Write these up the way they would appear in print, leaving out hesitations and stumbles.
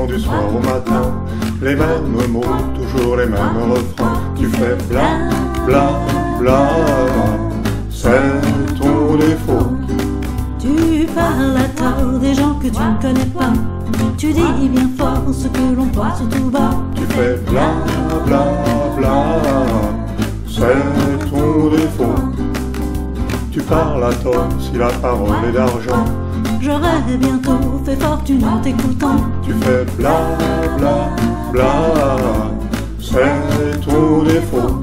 du soir au matin, les mêmes mots, toujours les mêmes refrains. Tu fais bla bla bla, c'est ton défaut. Tu parles à tort des gens que tu ne connais pas. Tu dis bien fort ce que l'on pense tout bas. Tu fais bla bla bla, c'est ton défaut. Tu parles à tort si la parole est d'argent. J'aurais bientôt fait fortune en t'écoutant. Tu fais bla bla bla, c'est ton défaut.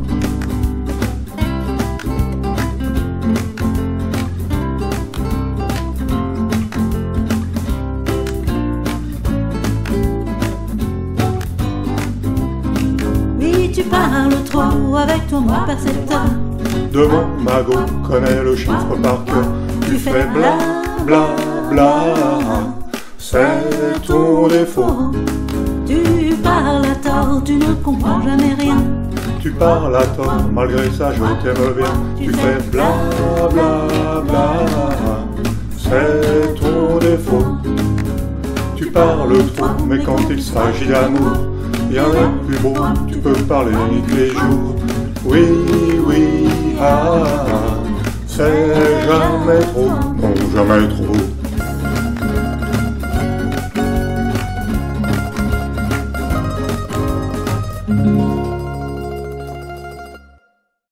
Oui, tu parles trop avec ton mot percepteur. De mon magot connais le chiffre par cœur. Tu fais bla bla bla, c'est ton défaut. Tu parles à tort, tu ne comprends jamais rien. Tu parles à tort, malgré ça je t'aime bien. Tu fais bla bla bla, c'est ton défaut. Tu parles trop, mais quand il s'agit d'amour, rien n'est plus beau, tu peux parler nuit les jours. Oui, oui, ah, c'est jamais trop, non jamais trop.